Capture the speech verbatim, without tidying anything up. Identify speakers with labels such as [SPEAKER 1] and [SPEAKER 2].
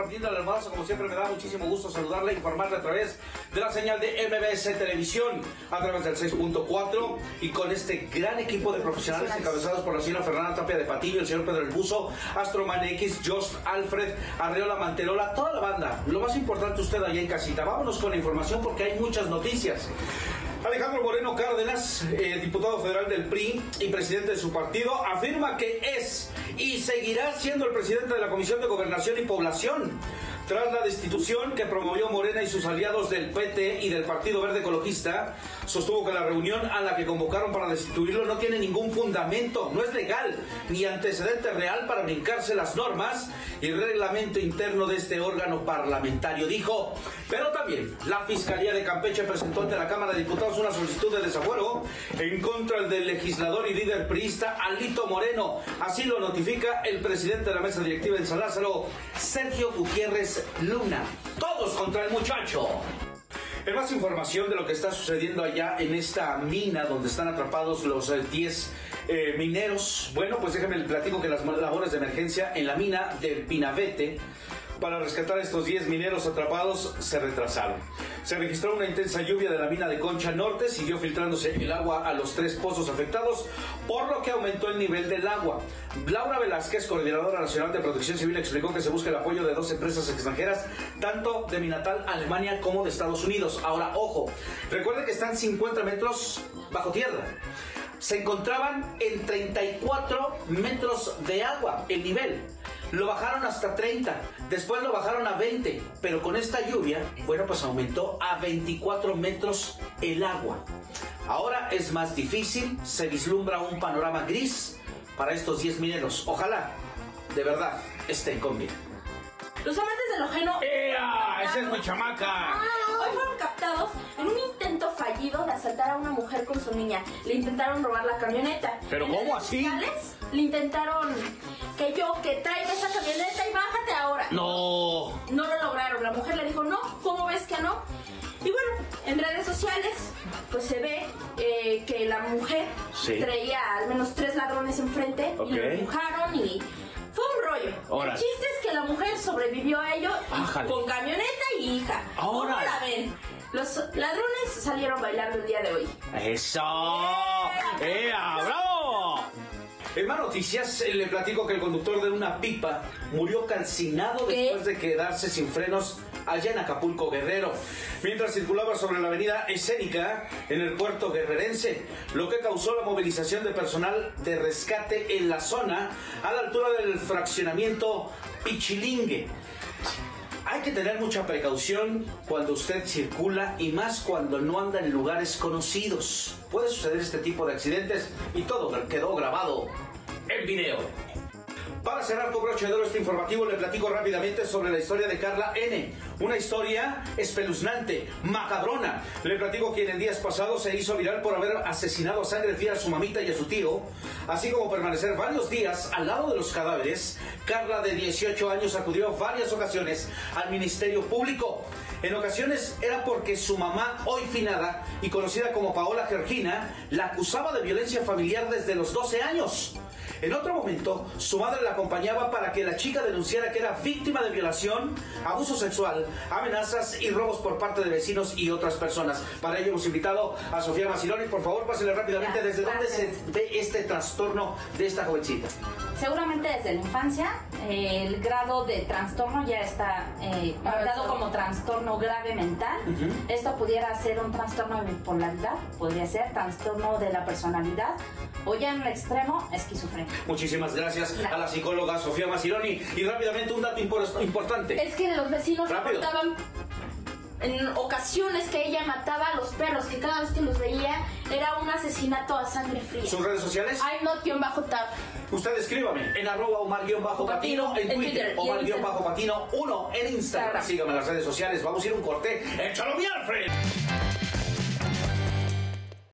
[SPEAKER 1] Rafael Almazo, como siempre me da muchísimo gusto saludarle e informarle a través de la señal de M B S Televisión, a través del seis punto cuatro, y con este gran equipo de profesionales encabezados por la señora Fernanda Tapia de Patillo, el señor Pedro El Buzo, Astroman X, Jost Alfred, Arreola Manterola, toda la banda. Lo más importante, usted allá en casita. Vámonos con la información porque hay muchas noticias. Alejandro Moreno Cárdenas, eh, diputado federal del P R I y presidente de su partido, afirma que es y seguirá siendo el presidente de la Comisión de Gobernación y Población. Tras la destitución que promovió Morena y sus aliados del P T y del Partido Verde Ecologista, sostuvo que la reunión a la que convocaron para destituirlo no tiene ningún fundamento, no es legal, ni antecedente real para brincarse las normas y reglamento interno de este órgano parlamentario, dijo. Pero también la Fiscalía de Campeche presentó ante la Cámara de Diputados una solicitud de desafuero en contra del legislador y líder priista Alito Moreno. Así lo notifica el presidente de la mesa directiva de San Lázaro, Sergio Gutiérrez Luna. Todos contra el muchacho. En más información de lo que está sucediendo allá en esta mina donde están atrapados los diez eh, mineros, bueno, pues déjenme les platico que las labores de emergencia en la mina del Pinabete para rescatar a estos diez mineros atrapados se retrasaron. Se registró una intensa lluvia de la mina de Concha Norte, siguió filtrándose el agua a los tres pozos afectados, por lo que aumentó el nivel del agua. Laura Velázquez, coordinadora nacional de Protección Civil, explicó que se busca el apoyo de dos empresas extranjeras, tanto de mi natal Alemania como de Estados Unidos. Ahora, ojo, recuerde que están cincuenta metros bajo tierra. Se encontraban en treinta y cuatro metros de agua el nivel. Lo bajaron hasta treinta, después lo bajaron a veinte, pero con esta lluvia, bueno, pues aumentó a veinticuatro metros el agua. Ahora es más difícil, se vislumbra un panorama gris para estos diez mineros. Ojalá, de verdad, estén con bien.
[SPEAKER 2] Los amantes del ojeno...
[SPEAKER 1] ¡Ea! ¡Esa es mi chamaca!
[SPEAKER 2] Hoy fueron captados en un intento fallido de asaltar a una mujer con su niña. Le intentaron robar la camioneta.
[SPEAKER 1] ¿Pero
[SPEAKER 2] en
[SPEAKER 1] cómo así?
[SPEAKER 2] Sociales, le intentaron que yo, que traiga esa camioneta y bájate ahora.
[SPEAKER 1] ¡No!
[SPEAKER 2] No lo lograron. La mujer le dijo, no, ¿cómo ves que no? Y bueno, en redes sociales, pues se ve eh, que la mujer sí. traía al menos tres ladrones enfrente, okay, y lo empujaron y... fue un rollo. Ahora. El chiste es que la mujer sobrevivió a ello y con camioneta y hija.
[SPEAKER 1] Ahora.
[SPEAKER 2] ¿Cómo la ven? Los ladrones salieron bailando el día de hoy.
[SPEAKER 1] ¡Eso! ¡Eh! ¡Bravo! En más noticias, le platico que el conductor de una pipa murió calcinado ¿Qué? después de quedarse sin frenos allá en Acapulco, Guerrero, mientras circulaba sobre la avenida Escénica en el puerto guerrerense, lo que causó la movilización de personal de rescate en la zona a la altura del fraccionamiento Pichilingue. Hay que tener mucha precaución cuando usted circula y más cuando no anda en lugares conocidos. Puede suceder este tipo de accidentes y todo quedó grabado en video. Para cerrar con broche de oro este informativo, le platico rápidamente sobre la historia de Carla N. Una historia espeluznante, macabrona. Le platico que en días pasados se hizo viral por haber asesinado a sangre fría a su mamita y a su tío, así como permanecer varios días al lado de los cadáveres. Carla, de dieciocho años, acudió varias ocasiones al Ministerio Público. En ocasiones era porque su mamá, hoy finada y conocida como Paola Georgina, la acusaba de violencia familiar desde los doce años. En otro momento, su madre la acompañaba para que la chica denunciara que era víctima de violación, abuso sexual, amenazas y robos por parte de vecinos y otras personas. Para ello hemos invitado a Sofía Maciloni. Por favor, pásele rápidamente ya, desde gracias. dónde se ve este trastorno de esta jovencita.
[SPEAKER 3] Seguramente desde la infancia, eh, el grado de trastorno ya está eh, marcado como trastorno grave mental. Uh-huh. Esto pudiera ser un trastorno de bipolaridad, podría ser trastorno de la personalidad, o ya en el extremo, esquizofrenia.
[SPEAKER 1] Muchísimas gracias, gracias a la psicóloga Sofía Maciloni. Y rápidamente un dato importante.
[SPEAKER 2] Es que los vecinos reportaban en ocasiones que ella mataba a los perros, que cada vez que los veía era un asesinato a sangre fría.
[SPEAKER 1] ¿Sus redes sociales?
[SPEAKER 2] I'm not guión bajo tab.
[SPEAKER 1] Usted escríbame en arroba Omar-Patino en Twitter, Omar-Patino uno en Instagram. Sígame en las redes sociales. Vamos a ir a un corte. ¡Échalo, mi Alfred!